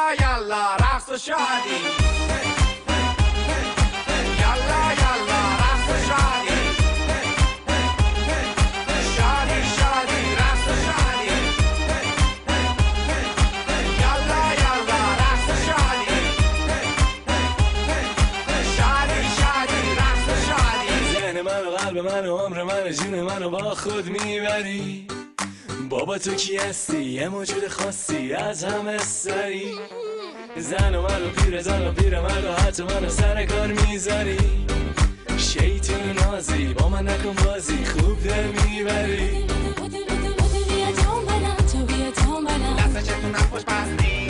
یالا یالا رقص و شادی یالا یالا رقص و شادی شادی شادی رقص و شادی یالا یالا رقص و شادی شادی شادی رقص و شادی ذهن من و قلب من و عمر من و جون من و با خود میبری بابا تو کی هستی یه موجود خاصی از همه سری زن و من و پیر زن و پیر من و حتی من و سر کار میذاری شیطون نازی با من نکن بازی خوب در میبری دست چتون نخوش بستی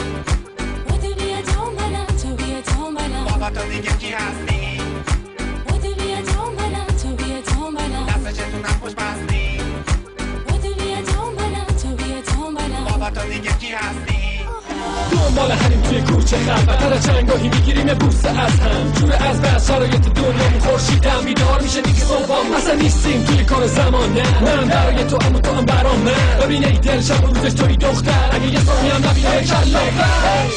بابا تو دیگه کی هستی دست چتون نخوش بستی بابا تو دیگه کی هستی دنبال همین توی کوچه خلوت در چنگاهی میگیریم بوسه از هم جور از بس شرایط دنیا خورشیدم بیدار میشه دیگه صبحام اصلا نیستیم توی کار زمان نه من برای تو اما تو هم برام من ببین ای دل شب و روزش توی دختر اگه یه ثانیه هم نبینه کلاغر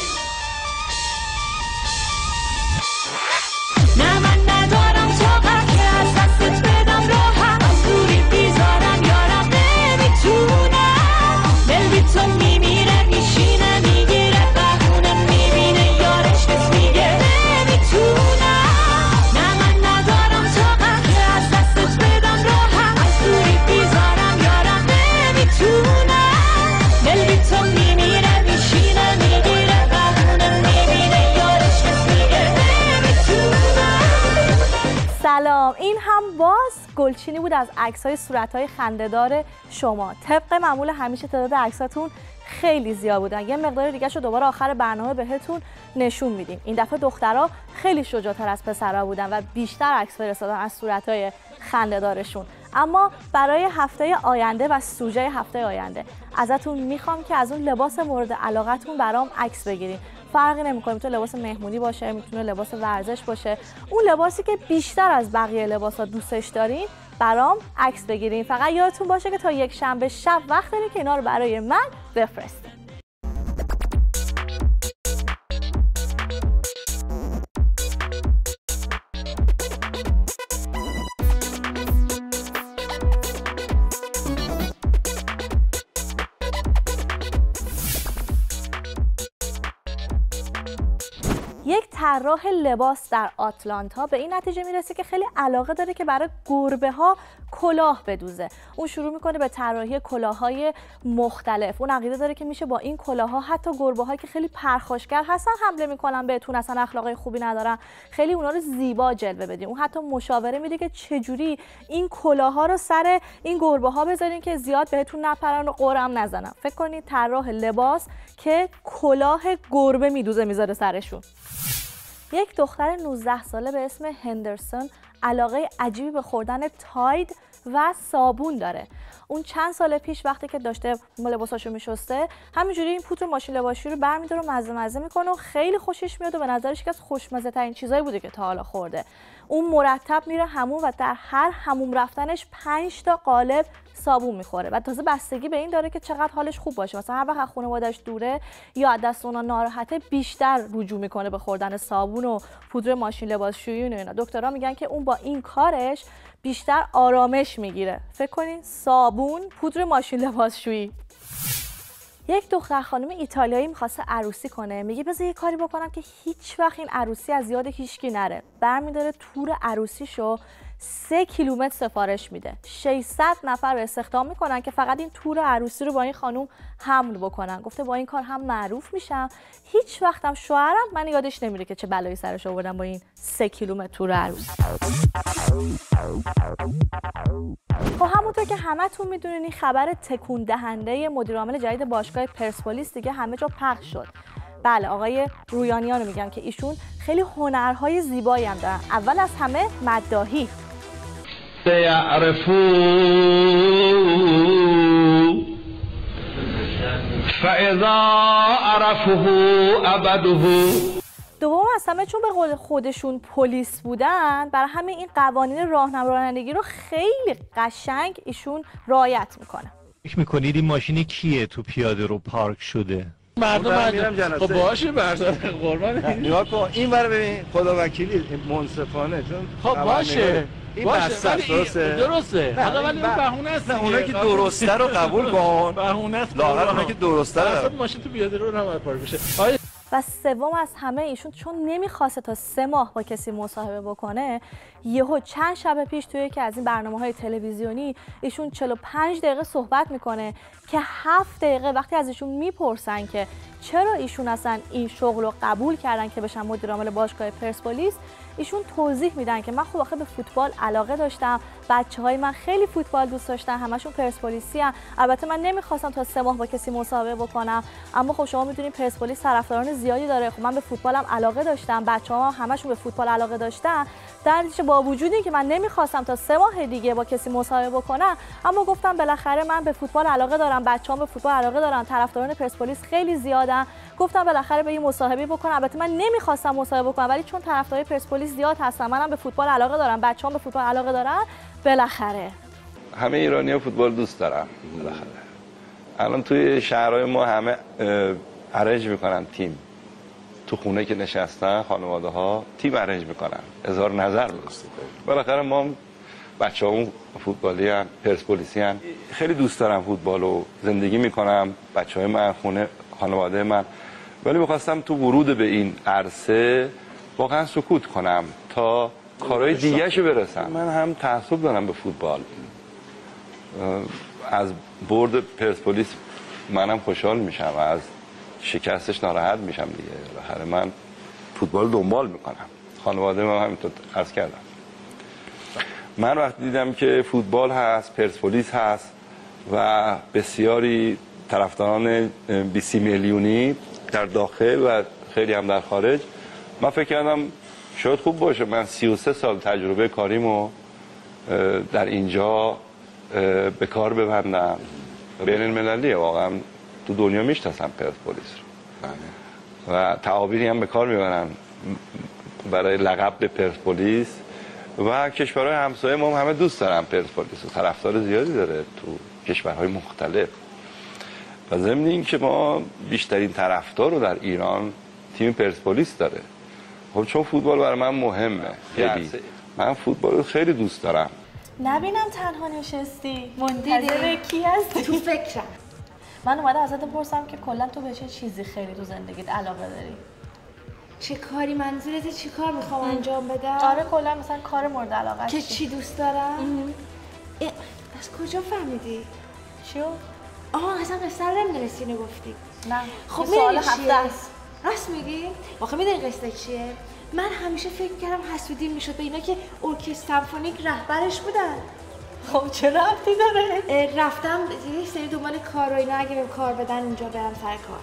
نه من ندارم طاقت که از دستت بدم راهم از دوری بیزارم یارم نمیتونم دل بی تو میمیره میشینه میگیره بهونه میبینه یارش کس میگه نمیتونم نه من ندارم طاقت که از دستت بدم راهم از دوری بیزارم یارم نمیتونم دل بی تو میمیره میشینه میگیره بهونه میبینه یارش کس میگه سلام، این هم باز گلچینی بود از عکس‌های صورت‌های خنده‌دار شما. طبق معمول همیشه تعداد عکساتون خیلی زیاد بودن. یه مقدار دیگه شو دوباره آخر برنامه بهتون نشون میدیم. این دفعه دخترها خیلی شجاع‌تر از پسرها بودن و بیشتر عکس فرستادن از صورت‌های خنده‌دارشون. اما برای هفته آینده و سوژه هفته آینده ازتون میخوام که از اون لباس مورد علاقتون برام عکس بگیرین. فرقی نمیکنه، میتونه لباس مهمونی باشه، میتونه لباس ورزش باشه، اون لباسی که بیشتر از بقیه لباسا دوستش دارین برام عکس بگیرین. فقط یادتون باشه که تا یک شنبه شب وقت دارین که اینا رو برای من بفرستین. یک طراح لباس در آتلانتا به این نتیجه میرسه که خیلی علاقه داره که برای گربه ها کلاه بدوزه. اون شروع میکنه به طراحی کلاه‌های مختلف. اون عقیده داره که میشه با این کلاه‌ها حتی گربه‌هایی که خیلی پرخاشگر هستن حمله میکنن بهتون، اصلا اخلاق خوبی ندارن، خیلی اونا رو زیبا جلوه بدین. اون حتی مشاوره میده که چجوری این کلاه‌ها رو سر این گربه‌ها بذارین که زیاد بهتون نپرن و قرم نزنن. فکر کنید طراح لباس که کلاه گربه میدوزه میذاره سرشون. یک دختر 19 ساله به اسم هندرسون علاقه عجیبی به خوردن تاید و صابون داره. اون چند سال پیش وقتی که داشته لباساشو میشسته همینجوری این پودر ماشین لباسشویی رو برمی‌داره و مزه میکنه و خیلی خوشش میاد و به نظرش یکی از خوشمزه ترین چیزایی بوده که تا حالا خورده. اون مرتب میره حموم و در هر حموم رفتنش 5 تا قالب صابون میخوره و تازه بستگی به این داره که چقدر حالش خوب باشه. مثلا هر وقت از خانواده‌اش دوره یا از دست اونا ناراحته بیشتر رجوع میکنه به خوردن صابون و پودر ماشین لباسشویی و اینا. دکترها میگن که اون با این کارش بیشتر آرامش میگیره. فکر کنین صابون، پودر ماشین لباسشویی. یک دختر خانم ایتالیایی می‌خواسته عروسی کنه، میگه بذار یه کاری بکنم که هیچ وقت این عروسی از یاد هیچکی نره. برمی‌داره تور عروسیشو 3 کیلومتر سفارش میده. 600 نفر رو استخدام میکنن که فقط این تور عروسی رو با این خانم حمل بکنن. گفته با این کار هم معروف میشم، هیچ وقتم شوهرم من یادش نمیره که چه بلایی سرش آوردم با این 3 کیلومتر تور عروسی. خب همونطور که همتون میدونین این خبر تکون دهنده مدیر عامل جدید باشگاه پرسپولیس دیگه همه جا پخش شد. بله، آقای رویانیان رو میگن که ایشون خیلی هنرهای زیبایی هم دارن. اول از همه مداحی. سیعرفو فاذا عرفه ابده. دوم از همه چون به قول خودشون پلیس بودن، برای همه این قوانین رانندگی رو خیلی قشنگ ایشون رعایت میکنه. فکر میکنید این ماشین کیه تو پیاده رو پارک شده؟ مردم خب باشه بردار قربان نگاه کن این ور ببین خدا وکیلی منصفانه چون خب باشه این درسته حالا ولی اون بهونه است نه اونایی که درسته رو قبول کن بهونه است لااقل اونایی که درسته رو ماشین تو بیاده رو نباید پارک بشه. و سوم از همه ایشون چون نمیخواسته تا 3 ماه با کسی مصاحبه بکنه، یهو چند شب پیش توی یکی از این برنامه‌های تلویزیونی ایشون 45 دقیقه صحبت میکنه که 7 دقیقه وقتی از ایشون میپرسن که چرا ایشون اصلا این شغل رو قبول کردن که بشن مدیر عامل باشگاه پرسپولیس، ایشون توضیح میدن که من خب آخه به فوتبال علاقه داشتم، بچه‌های من خیلی فوتبال دوست داشتن، همشون پرسپولیسیان. البته من نمیخواستم تا 3 ماه با کسی مصاحبه بکنم، اما خب شما میدونید پرسپولیس طرفداران زیادی داره. خب من به فوتبالم علاقه داشتم، بچه‌ها همشون به فوتبال علاقه داشتن. در نتیجه با وجود اینکه من نمیخواستم تا 3 ماه دیگه با کسی مصاحبه بکنم، اما گفتم بالاخره من به فوتبال علاقه دارم، بچه‌هام به فوتبال علاقه دارن، طرفداران پرسپولیس خیلی زیادن، گفتم بالاخره به این مصاحبه بکنم. البته من نمیخواستم مصاحبه بکنم، ولی چون طرفدارای پرسپولیس زیاد هستن، منم به فوتبال علاقه دارم، بچه‌هام به فوتبال علاقه دارن، بالاخره همه ایرانی‌ها فوتبال دوست دارن. بالاخره الان توی شهرهای ما همه ارنج میکنن تیم، تو خونه که نشستن خانواده ها تیم ارنج میکنن، اظهار نظر میکنن. بالاخره ما بچه‌هامون فوتبالی ان، پرسپولیسی ان. خیلی دوست دارم فوتبال و زندگی میکنم، بچه‌های من، خونه خانواده من، ولی میخواستم تو ورود به این عرصه واقعا سکوت کنم تا کارهای دیگه‌شو برسم. من هم تعصب دارم به فوتبال، از برد پرسپولیس منم خوشحال میشم، از شکستش ناراحت میشم دیگه. بالاخره من فوتبال دنبال میکنم، خانواده من همینطور عرض کردم. من وقتی دیدم که فوتبال هست، پرسپولیس هست و بسیاری طرفداران 20 میلیونی در داخل و خیلی هم در خارج، من فکر کردم شاید خوب باشه من 33 سال تجربه کاریمو در اینجا به کار ببندم. بین المللیه، واقعا تو دنیا میشناسن پرسپولیس رو و تعابیری هم به کار میبرن برای لقب به پرسپولیس و کشورهای همسایه ما همه دوست دارن پرسپولیس و طرفدار زیادی داره تو کشورهای مختلف. و ضمن این که ما بیشترین طرفدار رو در ایران تیم پرسپولیس داره. خب چون فوتبال برای من مهمه خیلی، من فوتبال رو خیلی دوست دارم. نبینم تنها نشستی، منتظر کی هستی؟ تو فکرم. من اومدم ازت بپرسم که کلا تو به چه چیزی خیلی تو زندگیت علاقه داری؟ چه کاری منظورت؟ چی کار میخوام انجام بدم؟ آره کلا مثلا کار مورد علاقه که چی دوست دارم؟ از کجا فهمیدی؟ چیو؟ آها اصلا قصه رو نمیدونستی اینو گفتی. نه خب سوال میدونی هفته چیه؟ است. راست میگی؟ واقعا میدونی قصه چیه؟ من همیشه فکر کردم حسودی میشد به اینا که ارکستر سمفونیک رهبرش بودن. خب چه ربطی داره؟ رفتم یه سری دنبال کار و اینا، اگه بهم کار بدن اونجا برم سر کار.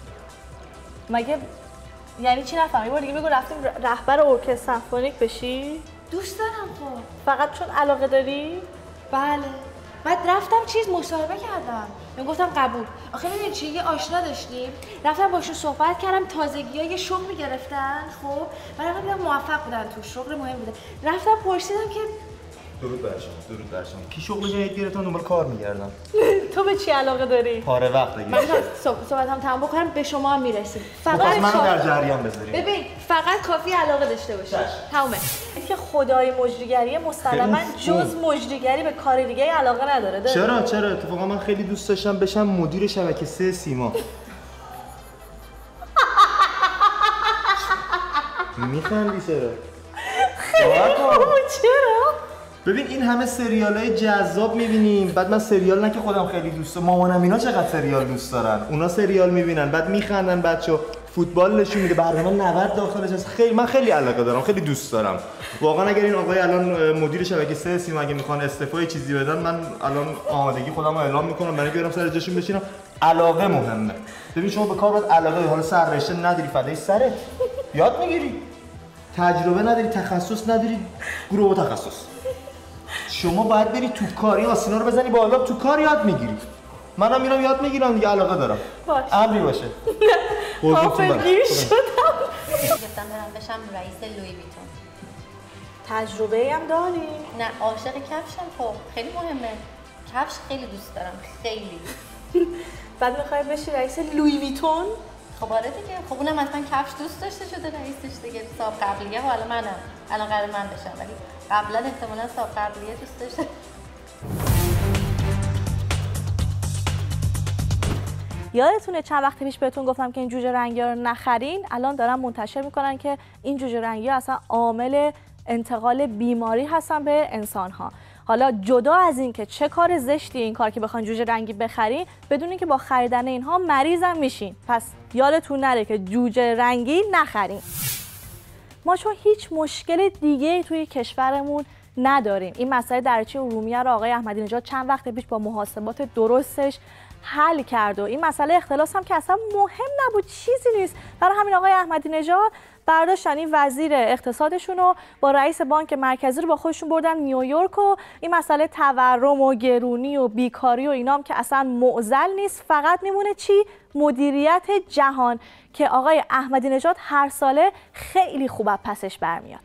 مگه یعنی چی نفهمی؟ بار دیگه بگو رفتیم رهبر ارکستر سمفونیک بشی؟ دوست دارم. خب فقط چون علاقه داری؟ بله. بعد رفتم مصاحبه کردم. من گفتم قبول. آخه میدونی چی، یه آشنا داشتیم، رفتم باشون صحبت کردم، تازگی‌ها یه شغل گرفتن. خب من دیدم موفق بودن تو شغل مهم بوده. رفتم پرسیدم که درود بر شما، درود بر شما. کی شغل جدید گرفتن دنبال کار می‌گردن؟ تو به چی علاقه داری؟ پاره وقت دیگه. من صحبتام تمام بکنم به شما هم میرسیم. فقط منو در جریان بذارید. ببین فقط کافی علاقه داشته باشی. تمامه. اینکه خدای مجریگری مسلماً جز مجریگری به کار دیگه علاقه نداره. چرا اتفاقا من خیلی دوست داشتم بشم مدیر شبکه 3 سیما. میخندی چرا؟ چرا؟ ببین این همه سریالای جذاب میبینیم، بعد من سریال نه که خودم خیلی دوست دارم، مامانم اینا چقدر سریال دوست دارن، اونا سریال میبینن بعد میخندن، بچه‌ها فوتبال نشون میده، برنامه 90 داخلش هست. من خیلی علاقه دارم، خیلی دوست دارم واقعا. اگر این آقای الان مدیر شبکه 3 سیما اگه میخوان استعفای چیزی بدن، من الان آمادگی خودم رو اعلام میکنم برای اینکه برم سر جاشون بشینم. علاقه مهمه. ببین شما به کار باید علاقه، حالا سر رشته نداری فدای سرت، یاد میگیری، تجربه نداری، تخصص نداری، گروه تخصص. شما باید بری تو کاری آسینا رو بزنی بالا، تو کار یاد میگیری. منم میرم یاد میگیرم دیگه، علاقه دارم. امری باشه. کافگیر شدم. گفتم برم بشم رئیس لوی ویتون. تجربه هم داری؟ نه عاشق کفشم. خب خیلی مهمه. کفش خیلی دوست دارم، خیلی. بعد میخوای بشی رئیس لوی ویتون؟ خب آره دیگه. خب اونم مثلا کفش دوست داشته شده رئیسش دیگه. صاحب قبلیه و حالا منم. الان قرار من بشم ولی قبلا احتمالاً صاحب قبلیه دوست داشته. یادتونه چند وقت پیش بهتون گفتم که این جوجه رنگی‌ها رو نخرین؟ الان دارن منتشر میکنن که این جوجه رنگی‌ها اصلا عامل انتقال بیماری هستن به انسان‌ها. حالا جدا از این که چه کار زشتی این کار که بخواین جوجه رنگی بخرین، بدونین که با خریدن اینها مریضم میشین. پس یادتون نره که جوجه رنگی نخرین. ما چون هیچ مشکل دیگه توی کشورمون نداریم، این مسئله دریاچه ارومیه رو آقای احمدی نژاد چند وقت پیش با محاسبات درستش حل کرد و این مسئله اختلاس هم که اصلا مهم نبود، چیزی نیست. برای همین آقای احمدی نژاد برداشتن این وزیر اقتصادشون رو با رئیس بانک مرکزی رو با خودشون بردن نیویورک و این مسئله تورم و گرونی و بیکاری و اینام که اصلا معضل نیست، فقط میمونه چی؟ مدیریت جهان که آقای احمدی نژاد هر ساله خیلی خوب از پسش برمیاد.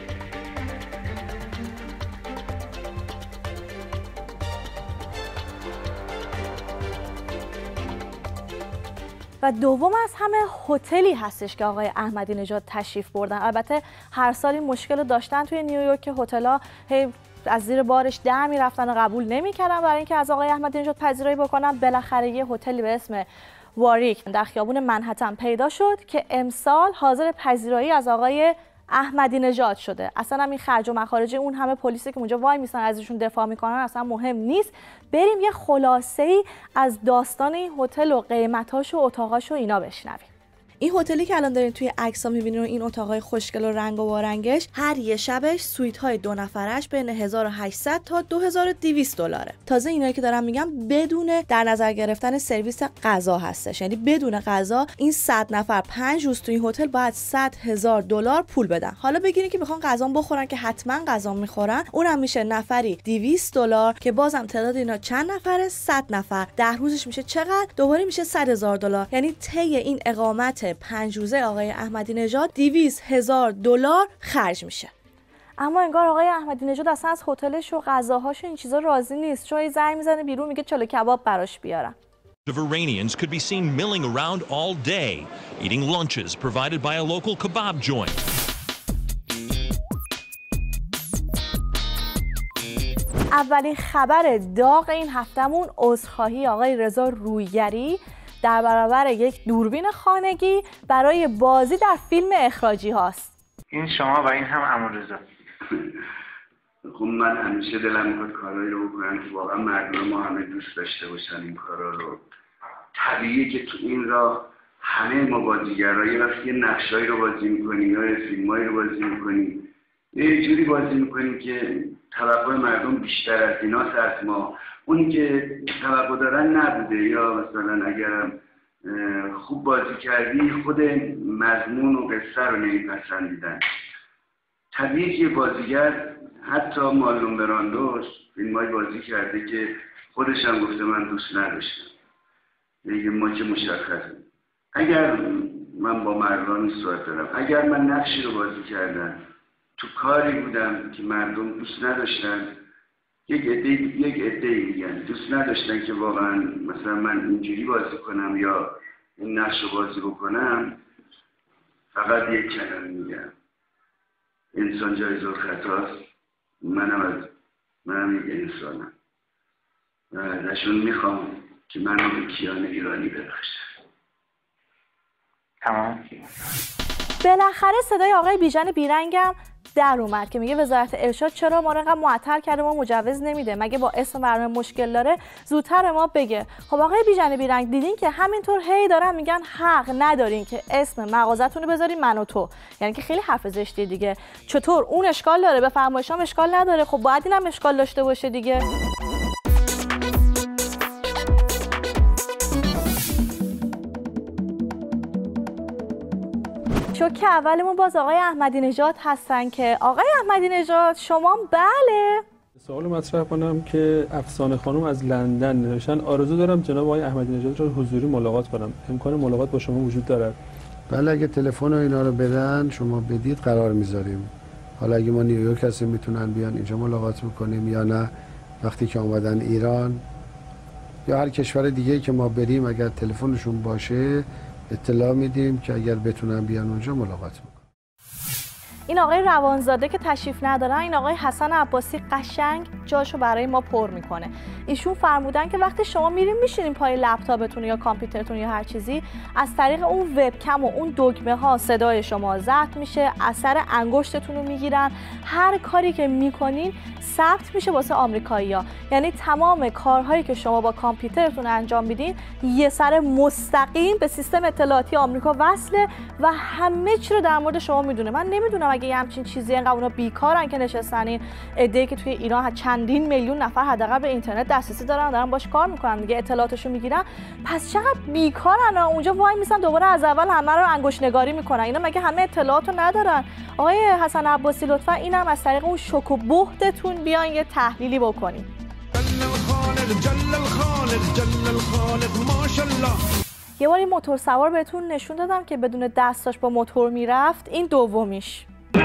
و دوم از همه هتلی هستش که آقای احمدی نژاد تشریف بردن. البته هر سال این مشکل رو داشتن توی نیویورک که هتل‌ها از زیر بارش در میرفتن و قبول نمی‌کردن برای اینکه از آقای احمدی نژاد پذیرایی بکنن. بالاخره یه هتلی به اسم واریک در خیابون منهتن پیدا شد که امسال حاضر پذیرایی از آقای احمدی نژاد شده. اصلا هم این خرج و مخارج اون همه پلیسی که اونجا وای میسن ازشون دفاع میکنن اصلا مهم نیست. بریم یه خلاصه‌ای از داستان این هتل و قیمتاش و اتاقاش و اینا بشنویم. این هتلی که الان دارین توی عکس‌ها می‌بینین و این اتاقای خوشگل و رنگ و وارنگش، هر یه شبش سویت‌های 2 نفرش بین 1800 تا 2200 دلاره. تازه اینایی که دارم میگم بدون در نظر گرفتن سرویس غذا هستش، یعنی بدون غذا این 100 نفر 5 روز توی این هتل باید 100,000 دلار پول بدن. حالا بگیرین که میخوان غذا بخورن که حتما غذا میخورن، اونم میشه نفری 200 دلار که بازم تعداد اینا چند نفره؟ 100 نفر. 10 روزش میشه چقدر؟ دوباره میشه 100,000 دلار. یعنی طی این اقامت 5 روزه آقای احمدی نژاد 200,000 دلار خرج میشه. اما انگار آقای احمدی نژاد اصلا از هتلش و غذاهاش و این چیزا راضی نیست، چون زنگ میزنه بیرون میگه چلو کباب براش بیارم. Of Iranians could be seen milling around all day, eating lunches provided by a local kebab joint. اولین خبر داغ این هفتمون عذرخواهی آقای رضا رویگری در برابر یک دوربین خانگی برای بازی در فیلم اخراجی هاست. این شما و این هم عمو رضا. خب من همیشه دلم میخواد کارهایی رو بکنم که واقعا مردم ما همه دوست داشته باشن این کارا رو. طبیعیه که تو این راه همه ما بازیگرایی وقتی یه نقشایی رو بازی میکنیم یا فیلمایی رو بازی میکنیم یه جوری بازی میکنیم که توقع مردم بیشتر از ایناست از ما. اونی که توقع دارن نبوده یا مثلا اگر خوب بازی کردی خود مضمون و قصه رو نمیپسندیدن. طبیعی که بازیگر حتی مارلون براندوش فیلمای بازی کرده که خودش هم گفته من دوست نداشتم. دیگه ما که مشخصه. اگر من با مردم صحبت دارم، اگر من نقشی رو بازی کردم تو کاری بودم که مردم دوست نداشتن، یک عده میگن دوست نداشتن که واقعا مثلا من اینجوری بازی کنم یا این نقش رو بازی بکنم، فقط یک کلمه میگم انسان جایز الخطاست. منم یک انسانم و ازشون میخوام که من رو به کیان ایرانی ببخشم. تمام. بالاخره صدای آقای بیژن بیرنگم در اومد که میگه وزارت ارشاد چرا ما رو انقدر معطل کرده، ما مجوز نمیده، مگه با اسم برنامه مشکل داره، زودتر ما بگه. خب آقای بیژن بیرنگ دیدین که همینطور هی دارن میگن حق ندارین که اسم مغازتون رو بذارین من و تو، یعنی که خیلی حرف زشتیه دیگه. چطور اون اشکال داره به فرمایشام اشکال نداره؟ خب باید اینم اشکال داشته باشه دیگه. شوک اولمون باز آقای احمدی نژاد هستن که آقای احمدی نژاد شما بله سوال مطرح کنم که افسانه خانم از لندن نوشتن آرزو دارم جناب آقای احمدی نژاد رو حضوری ملاقات کنم، امکان ملاقات با شما وجود دارد؟ بله اگه تلفن و اینا رو بدن شما بدید قرار میذاریم. حالا اگه ما نیویورک هستیم میتونن بیان اینجا ملاقات بکنیم یا نه وقتی که اومدن ایران یا هر کشور دیگه که ما بریم اگر تلفنشون باشه اطلاع میدیم که اگر بتونن بیان اونجا ملاقات میکنن. این آقای روانزاده که تشریف ندارن، این آقای حسن عباسی قشنگ جاشو برای ما پر میکنه. ایشون فرمودن که وقتی شما میرین میشینین پای لپتاپتون یا کامپیوترتون یا هر چیزی، از طریق اون وبکم و اون دکمه ها صدای شما ضبط میشه، اثر انگشتتون رو میگیرن، هر کاری که میکنین ثبت میشه واسه آمریکایی‌ها. یعنی تمام کارهایی که شما با کامپیوترتون انجام میدین یه سر مستقیم به سیستم اطلاعاتی آمریکا وصله و همه چی رو در مورد شما میدونه. من نمیدونم اگه همچین چیزی اینقدر اونا بیکارن که نشستن، این عده‌ای که توی ایران چندین میلیون نفر حداقل به اینترنت دسترسی دارن باش کار میکنن دیگه، اطلاعاتشو میگیرن، پس چقدر بیکارن اونجا وای میسن دوباره از اول همه رو انگشت نگاری میکنن. اینا مگه همه اطلاعاتو ندارن؟ آقای حسن عباسی لطفا اینم از طریق اون شوک و بهتتون بیان یه تحلیلی بکنید. یه باری موتور سوار بهتون نشون دادم که بدون دستاش با موتور میرفت، این دومیش.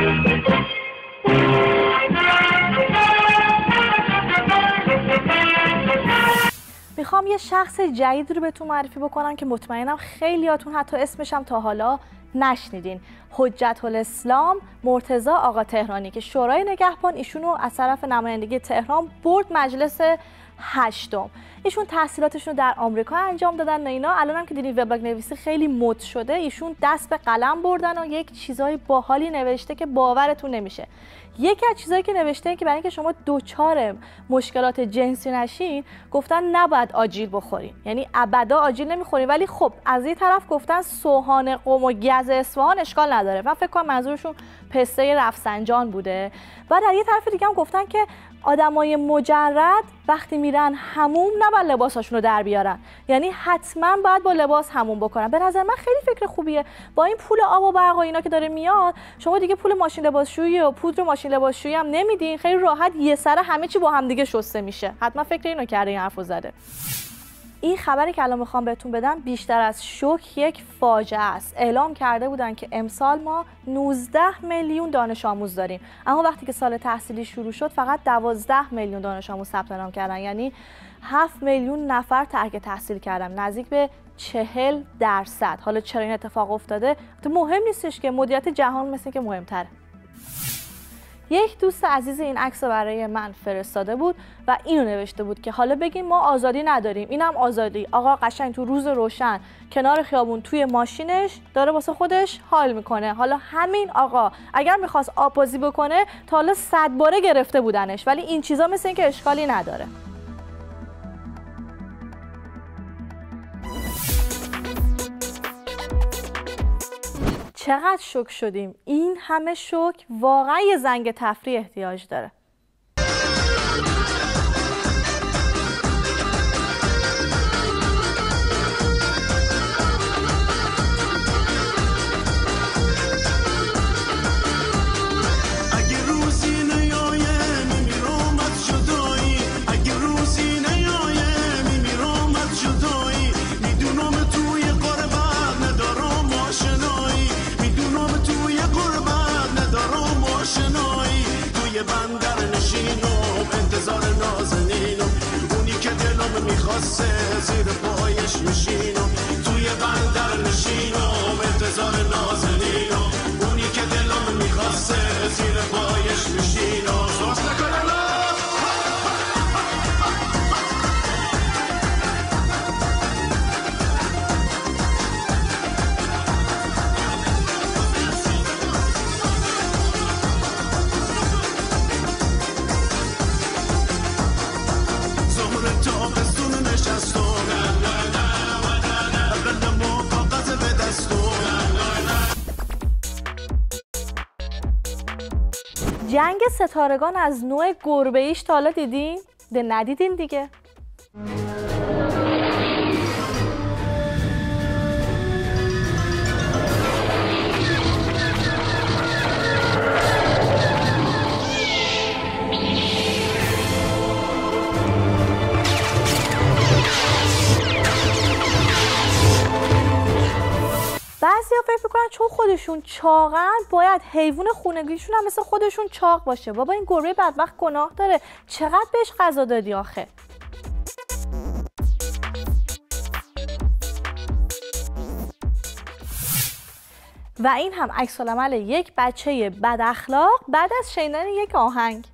میخوام یه شخص جدید رو بهتون معرفی بکنم که مطمئنم خیلیاتون حتی اسمش هم تا حالا نشنیدین. حجت الاسلام مرتضی آقا تهرانی که شورای نگهبان ایشونو از طرف نمایندگی تهران برد مجلس 8م. ایشون تحصیلاتشون رو در آمریکا انجام دادن و اینا. الان هم که دیدین وبلاگ نویسی خیلی مد شده، ایشون دست به قلم بردن و یک چیزای باحالی نوشته که باورتون نمیشه. یکی از چیزایی که نوشته که برای اینکه شما دوچار مشکلات جنسی نشین، گفتن نباید آجیل بخورین، یعنی ابدا آجیل نمیخورین، ولی خب از این طرف گفتن سوهان قم و گز اصفهان اشکال نداره. من فکر کنم منظورشون پسته رفسنجان بوده. و در یه طرف دیگه هم گفتن که آدمای مجرد وقتی میرن حموم نباید لباساشون رو در بیارن، یعنی حتما باید با لباس حموم بکنن. به نظر من خیلی فکر خوبیه. با این پول آب و برق و اینا که داره میاد، شما دیگه پول ماشین لباسشویی و پودر ماشین لباسشویی هم نمیدین، خیلی راحت یه سره همه چی با هم دیگه شسته میشه. حتما فکر اینو کرده، این حرفو زده. این خبری که الان میخوام بهتون بدم بیشتر از شوک یک فاجعه است. اعلام کرده بودن که امسال ما 19 میلیون دانش آموز داریم، اما وقتی که سال تحصیلی شروع شد فقط 12 میلیون دانش آموز ثبت نام کردن، یعنی 7 میلیون نفر ترک تحصیل کردن، نزدیک به 40%. حالا چرا این اتفاق افتاده؟ مهم نیستش که مدیریت جهان مثل که مهمتره. یک دوست عزیز این عکس رو برای من فرستاده بود و اینو نوشته بود که حالا بگیم ما آزادی نداریم، اینم آزادی. آقا قشنگ تو روز روشن کنار خیابون توی ماشینش داره واسه خودش حال میکنه. حالا همین آقا اگر میخواست آب‌بازی بکنه تا حالا 100 باره گرفته بودنش، ولی این چیزا مثل این که اشکالی نداره. چقدر شوک شدیم. این همه شوک واقعا یه زنگ تفریح احتیاج داره. میخواسته زیر پایش میشینم، توی بندر نشینم انتظار نازنینم، اونی که دلم میخواسته زیر پایش میشینم. سوز نکنم جنگ ستارگان از نوع گربه ایش تا حالا دیدین؟ ندیدین دیگه. بعضیا فکر میکنن چون خودشون چاقن باید حیوان خونگیشون هم مثل خودشون چاق باشه. بابا این گربه بدبخت گناه داره، چقدر بهش غذا دادی آخه؟ و این هم عکس‌العمل یک بچه بد اخلاق بعد از شنیدن یک آهنگ.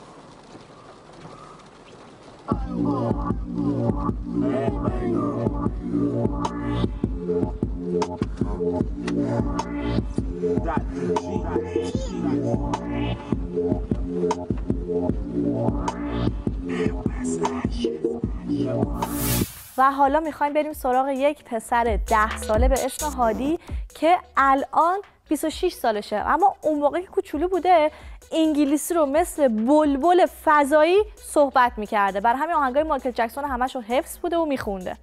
و حالا میخوایم بریم سراغ یک پسر 10 ساله به اسم هادی که الان 26 سالشه، اما اون موقع که کوچولو بوده انگلیسی رو مثل بلبل فضایی صحبت میکرده. برای همین آهنگای مایکل جکسون همش رو حفظ بوده و میخونده.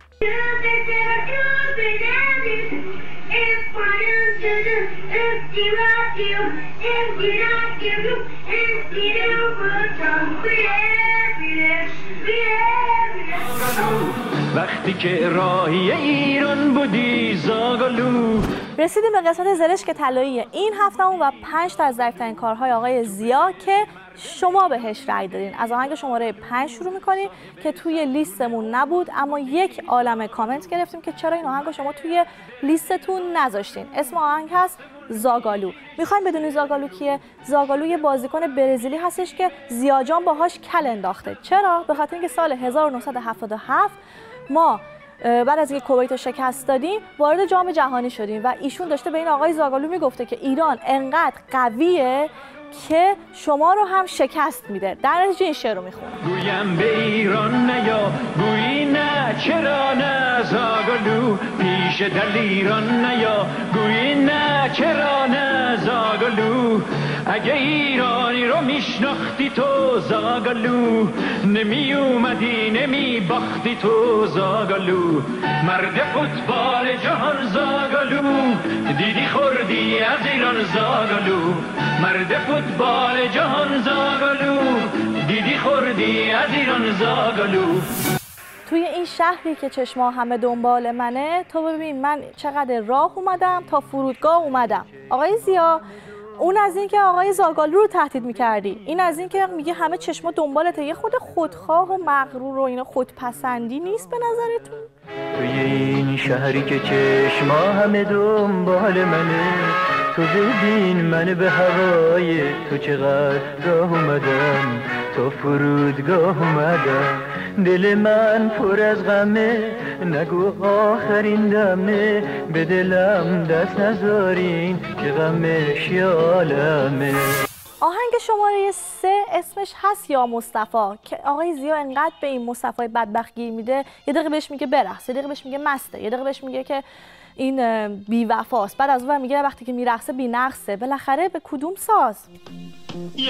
وقتی که راهی ایران بودی زاگالو. رسیدیم به قسمت زرشک طلایی این هفتهمون و 5 تا از ظریف‌ترین کارهای آقای ضیا که شما بهش رأی دادین. از آهنگ شماره 5 شروع می‌کنیم که توی لیستمون نبود، اما یک عالمه کامنت گرفتیم که چرا این آهنگ رو شما توی لیستتون نذاشتین. اسم آهنگ هست زاگالو. میخوایم بدونی زاگالو کیه؟ زاگالو یه بازیکن برزیلی هستش که ضیا جان باهاش کل انداخته. چرا؟ به خاطر اینکه سال 1977 ما بعد از اینکه کویت رو شکست دادیم وارد جام جهانی شدیم و ایشون داشته به این آقای زاگالو میگفته که ایران انقدر قویه که شما رو هم شکست میده. در نتیجه این شعر رو میخونه. گویم به ایران نیا گویی نه چرا نه زاگالو، پیش دلیران نیا گویی نه چرا نه زاگالو. اگه ایرانی رو میشناختی تو زاگالو، نمی اومدی نمی باختی تو زاگالو. مرد فوتبال جهان زاگالو، دیدی خوردی از ایران زاگالو. مرد فوتبال جهان زاگالو، دیدی خوردی از ایران زاگالو. توی این شهری که چشما همه دنبال منه، تو ببین من چقدر راه اومدم تا فرودگاه اومدم. آقای ضیا، اون از این که آقای زاگالو رو تهدید میکردی، این از این که میگه همه چشما دنبالته، یه خود خودخواه و مغرور و اینا خودپسندی نیست به نظرتون؟ توی این شهری که چشما همه دنبال منه، تو ببین من به هوای تو چقدر راه اومدم، تا فرودگاه اومدم. دل من پر از غمه، نگو آخرین دمه، به دلم دست نذارین که غمش یالمه. آهنگ شماره 3 اسمش هست یا مصطفی که آقای ضیا انقدر به این مصطفی بدبخت گیر میده، یه دقیقه بهش میگه برقص، یه دقیقه بهش میگه مسته، یه دقیقه بهش میگه که این بی وفاست، بعد از اون میگه وقتی که میرقصه بی نقصه. بالاخره به کدوم ساز؟ یا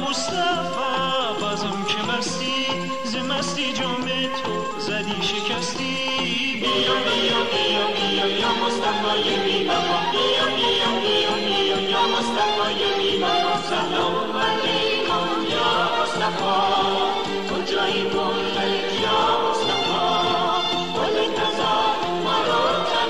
مصطفی بازم که مستی ز مستی جام تو زدی شکستی. بیا بیا بیا بیا یا مصطفی بی وفا، بیا بیا بیا بیا یا مصطفی بی وفا. سلام علیکم یا مصطفی، کجایی بود یا مصطفی، خودت نزار مرا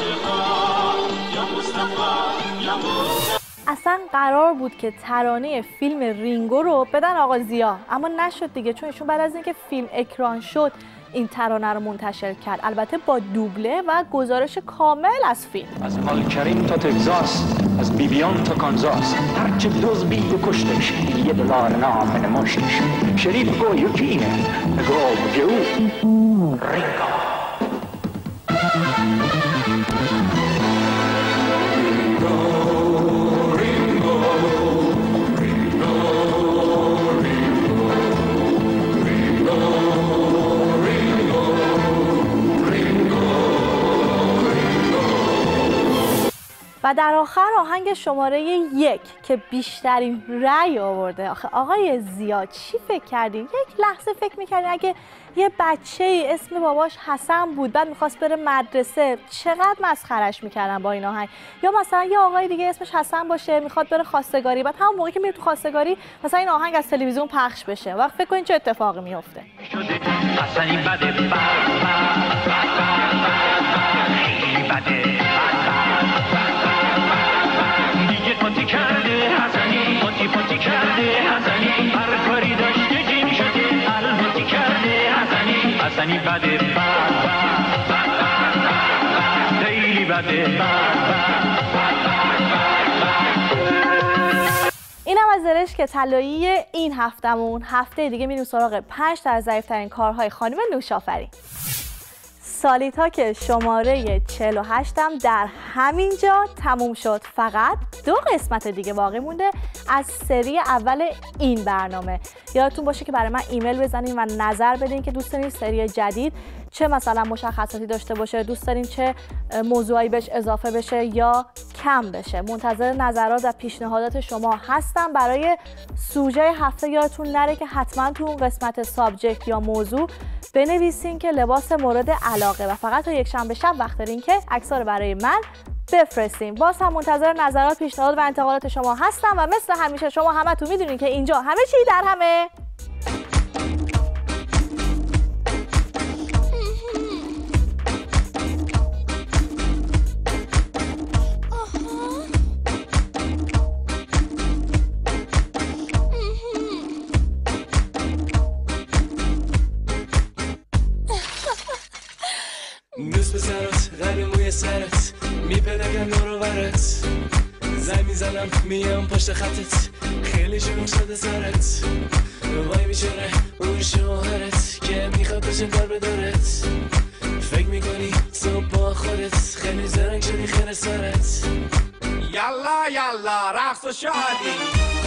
تنها یا مصطفی یا مصطفی. اصلا قرار بود که ترانه فیلم رینگو رو بدن آقا ضیا، اما نشد دیگه، چون ایشون بعد از اینکه فیلم اکران شد این ترانه رو منتشر کرد، البته با دوبله و گزارش کامل از فیلم. از مالکریم تا تگزاس، از بیبیان تا کانزاس، هرچه دوز بید و کشتش، $1 نام نماشتش. شریف گو یکینه نگو بگو رینگو. و در آخر آهنگ شماره 1 که بیشترین رأی آورده. آخه آقای ضیا چی فکر کردین؟ یک لحظه فکر میکردین اگه یه بچه اسم باباش حسن بود بعد میخواست بره مدرسه چقدر مسخرش میکردن با این آهنگ؟ یا مثلا یه آقای دیگه اسمش حسن باشه میخواد بره خواستگاری، بعد همون موقعی که میره تو خواستگاری مثلا این آهنگ از تلویزیون پخش بشه. وقت فکر کنین چه اتفاقی میفته؟ حسنی بده بد بد بد خیلی بده پاتی کرده حسنی، پاتی کرده حسنی، هر کاری داشته جیم شده الپاتی کرده حسنی. حسنی بده بد بد خیلی بده بد بد اینم از زرشک طلایی این هفتمون. هفته دیگه میریم سراغ 5 تا از ضعیف‌ترین کارهای خانم نوشافرین. سالیتا که شماره 48 هم در همینجا تموم شد. فقط 2 قسمت دیگه باقی مونده از سری اول این برنامه. یادتون باشه که برای من ایمیل بزنین و نظر بدین که دوست دارین سری جدید چه مثلا مشخصاتی داشته باشه، دوست دارین چه موضوعی بهش اضافه بشه یا کم بشه. منتظر نظرات و پیشنهادات شما هستم. برای سوژه هفته یادتون نره که حتما تو اون قسمت سابجکت یا موضوع بنویسین که لباس مورد علاقه و فقط تا یک شنبه شب وقت دارین که عکس‌ها رو برای من بفرستین. باز هم منتظر نظرات، پیشنهاد و انتقادات شما هستم و مثل همیشه شما همتون میدونین که اینجا همه چی در همه. دوست به سرت غری موی سرت میپدگم دور و برت زنگ میزنم میام پشت خطت خیلی شروع شده سرت وای میشونه اون شوهرت که میخواد بشه کار بدارت فکر میکنی صبح با خودت خیلی زرنگ شدی خیر سرت یالا یالا رقص و شادی